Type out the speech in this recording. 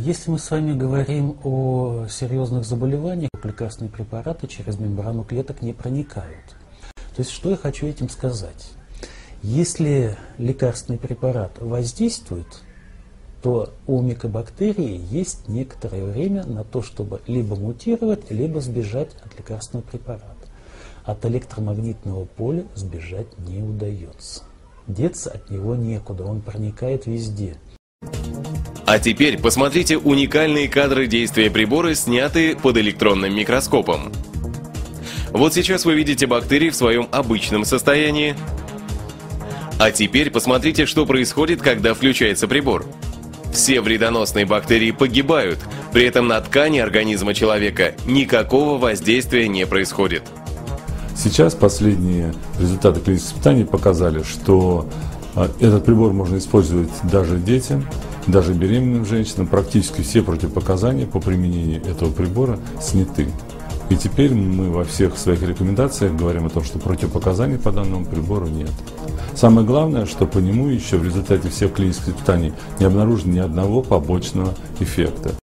Если мы с вами говорим о серьезных заболеваниях, лекарственные препараты через мембрану клеток не проникают. То есть, что я хочу этим сказать? Если лекарственный препарат воздействует, то у микобактерии есть некоторое время на то, чтобы либо мутировать, либо сбежать от лекарственного препарата. От электромагнитного поля сбежать не удается. Деться от него некуда, он проникает везде. А теперь посмотрите уникальные кадры действия прибора, снятые под электронным микроскопом. Вот сейчас вы видите бактерии в своем обычном состоянии. А теперь посмотрите, что происходит, когда включается прибор. Все вредоносные бактерии погибают, при этом на ткани организма человека никакого воздействия не происходит. Сейчас последние результаты клинических испытаний показали, что этот прибор можно использовать даже детям, даже беременным женщинам. Практически все противопоказания по применению этого прибора сняты. И теперь мы во всех своих рекомендациях говорим о том, что противопоказаний по данному прибору нет. Самое главное, что по нему еще в результате всех клинических испытаний не обнаружено ни одного побочного эффекта.